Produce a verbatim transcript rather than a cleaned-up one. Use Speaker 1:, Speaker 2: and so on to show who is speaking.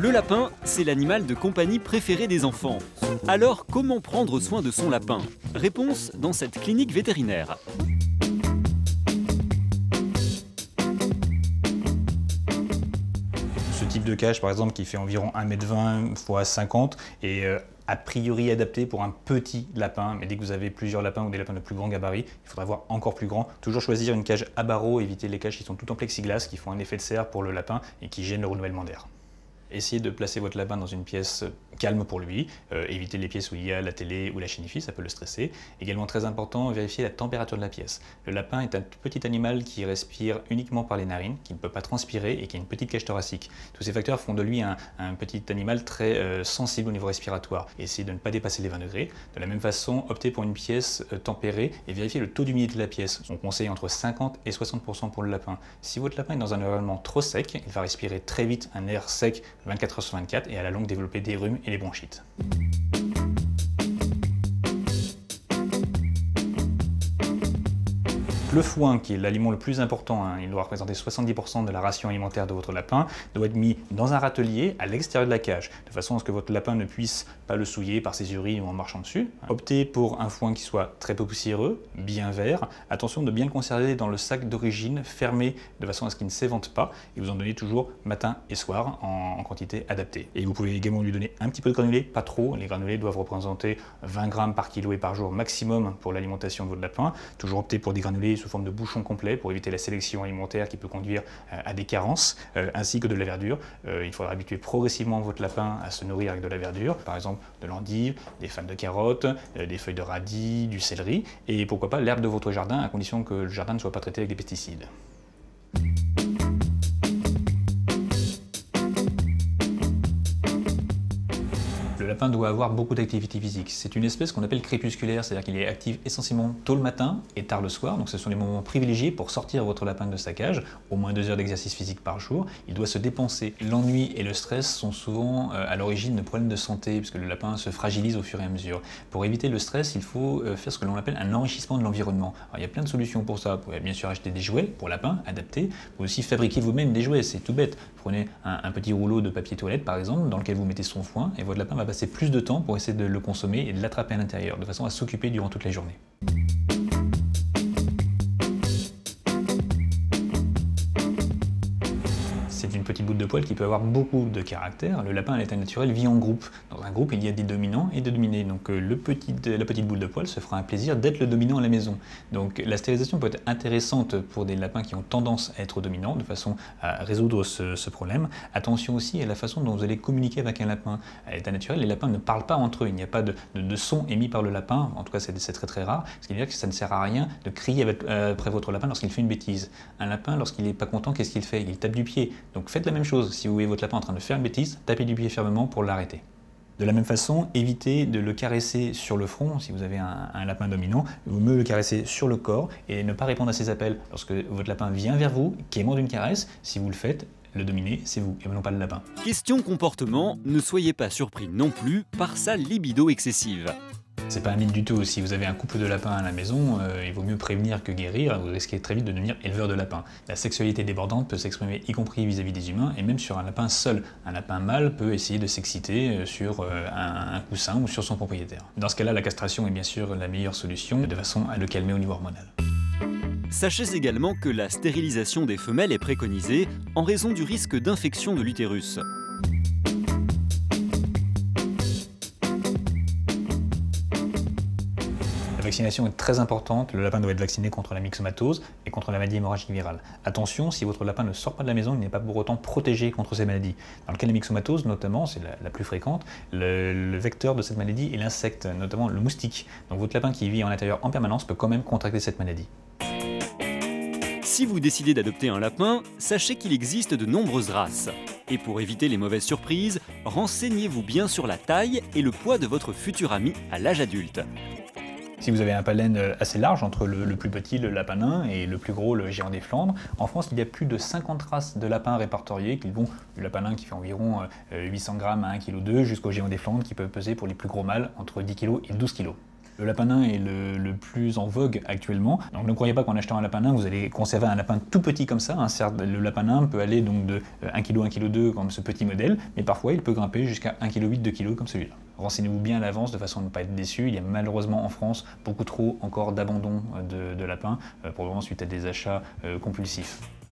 Speaker 1: Le lapin, c'est l'animal de compagnie préféré des enfants. Alors, comment prendre soin de son lapin? Réponse dans cette clinique vétérinaire.
Speaker 2: Ce type de cage, par exemple, qui fait environ un mètre vingt par cinquante est euh, a priori adapté pour un petit lapin, mais dès que vous avez plusieurs lapins ou des lapins de plus grand gabarit, il faudra avoir encore plus grand. Toujours choisir une cage à barreaux, éviter les cages qui sont toutes en plexiglas, qui font un effet de serre pour le lapin et qui gênent le renouvellement d'air. Essayez de placer votre lapin dans une pièce calme pour lui, euh, évitez les pièces où il y a la télé ou la chaîne I F I, ça peut le stresser. Également très important, vérifier la température de la pièce. Le lapin est un petit animal qui respire uniquement par les narines, qui ne peut pas transpirer et qui a une petite cage thoracique. Tous ces facteurs font de lui un, un petit animal très euh, sensible au niveau respiratoire. Essayez de ne pas dépasser les vingt degrés. De la même façon, optez pour une pièce euh, tempérée et vérifiez le taux d'humidité de la pièce. On conseille entre cinquante et soixante pour cent pour le lapin. Si votre lapin est dans un environnement trop sec, il va respirer très vite un air sec vingt-quatre heures sur vingt-quatre et à la longue développer des rhumes et les bronchites. Le foin, qui est l'aliment le plus important, hein, il doit représenter soixante-dix pour cent de la ration alimentaire de votre lapin, doit être mis dans un râtelier à l'extérieur de la cage, de façon à ce que votre lapin ne puisse pas le souiller par ses urines ou en marchant dessus. Optez pour un foin qui soit très peu poussiéreux, bien vert. Attention de bien le conserver dans le sac d'origine, fermé de façon à ce qu'il ne s'évente pas, et vous en donnez toujours matin et soir en, en quantité adaptée. Et vous pouvez également lui donner un petit peu de granulés, pas trop. Les granulés doivent représenter vingt grammes par kilo et par jour maximum pour l'alimentation de votre lapin. Toujours opter pour des granulés sous forme de bouchon complet pour éviter la sélection alimentaire qui peut conduire à des carences, euh, ainsi que de la verdure. Euh, il faudra habituer progressivement votre lapin à se nourrir avec de la verdure, par exemple de l'endive, des fans de carottes, euh, des feuilles de radis, du céleri, et pourquoi pas l'herbe de votre jardin, à condition que le jardin ne soit pas traité avec des pesticides. Le lapin doit avoir beaucoup d'activité physique. C'est une espèce qu'on appelle crépusculaire, c'est-à-dire qu'il est actif essentiellement tôt le matin et tard le soir, donc ce sont les moments privilégiés pour sortir votre lapin de sa cage, au moins deux heures d'exercice physique par jour. Il doit se dépenser. L'ennui et le stress sont souvent euh, à l'origine de problèmes de santé, puisque le lapin se fragilise au fur et à mesure. Pour éviter le stress, il faut euh, faire ce que l'on appelle un enrichissement de l'environnement. Il y a plein de solutions pour ça. Vous pouvez bien sûr acheter des jouets pour lapin adaptés. Vous pouvez aussi fabriquer vous-même des jouets, c'est tout bête. Prenez un, un petit rouleau de papier toilette par exemple, dans lequel vous mettez son foin, et votre lapin va passer plus de temps pour essayer de le consommer et de l'attraper à l'intérieur, de façon à s'occuper durant toute la journée. C'est une petite boule de poil qui peut avoir beaucoup de caractère. Le lapin à l'état naturel vit en groupe. Dans un groupe, il y a des dominants et des dominés. Donc le petit, la petite boule de poil se fera un plaisir d'être le dominant à la maison. Donc la stérilisation peut être intéressante pour des lapins qui ont tendance à être dominants, de façon à résoudre ce, ce problème. Attention aussi à la façon dont vous allez communiquer avec un lapin. À l'état naturel, les lapins ne parlent pas entre eux. Il n'y a pas de, de, de son émis par le lapin. En tout cas, c'est très très rare. Ce qui veut dire que ça ne sert à rien de crier avec, euh, après votre lapin lorsqu'il fait une bêtise. Un lapin, lorsqu'il n'est pas content, qu'est-ce qu'il fait? Il tape du pied. Donc faites la même chose, si vous voyez votre lapin en train de faire une bêtise, tapez du pied fermement pour l'arrêter. De la même façon, évitez de le caresser sur le front. Si vous avez un, un lapin dominant, vous mieux le caresser sur le corps et ne pas répondre à ses appels. Lorsque votre lapin vient vers vous, quémande une caresse, si vous le faites, le dominé, c'est vous et non pas le lapin.
Speaker 1: Question comportement, ne soyez pas surpris non plus par sa libido excessive.
Speaker 2: C'est pas un mythe du tout. Si vous avez un couple de lapins à la maison, euh, il vaut mieux prévenir que guérir. Vous risquez très vite de devenir éleveur de lapins. La sexualité débordante peut s'exprimer y compris vis-à-vis des humains et même sur un lapin seul. Un lapin mâle peut essayer de s'exciter sur euh, un, un coussin ou sur son propriétaire. Dans ce cas-là, la castration est bien sûr la meilleure solution, de façon à le calmer au niveau hormonal.
Speaker 1: Sachez également que la stérilisation des femelles est préconisée en raison du risque d'infection de l'utérus.
Speaker 2: La vaccination est très importante, le lapin doit être vacciné contre la myxomatose et contre la maladie hémorragique virale. Attention, si votre lapin ne sort pas de la maison, il n'est pas pour autant protégé contre ces maladies. Dans le cas de la myxomatose, notamment, c'est la, la plus fréquente, le, le vecteur de cette maladie est l'insecte, notamment le moustique. Donc votre lapin qui vit en intérieur en permanence peut quand même contracter cette maladie.
Speaker 1: Si vous décidez d'adopter un lapin, sachez qu'il existe de nombreuses races. Et pour éviter les mauvaises surprises, renseignez-vous bien sur la taille et le poids de votre futur ami à l'âge adulte.
Speaker 2: Si vous avez un pollen assez large entre le, le plus petit, le lapin nain, et le plus gros, le géant des Flandres, en France, il y a plus de cinquante races de lapins répertoriés qui vont du lapin nain qui fait environ huit cents grammes à un virgule deux kg jusqu'au géant des Flandres qui peut peser pour les plus gros mâles entre dix kilos et douze kilos. Le lapin nain est le, le plus en vogue actuellement. Donc ne croyez pas qu'en achetant un lapin nain, vous allez conserver un lapin tout petit comme ça. Hein. Certes, le lapin nain peut aller donc de un kilo, un kilo deux comme ce petit modèle, mais parfois il peut grimper jusqu'à un kilo huit, deux kilos comme celui-là. Renseignez-vous bien à l'avance de façon à ne pas être déçu. Il y a malheureusement en France beaucoup trop encore d'abandon de, de lapins, euh, probablement suite à des achats euh, compulsifs.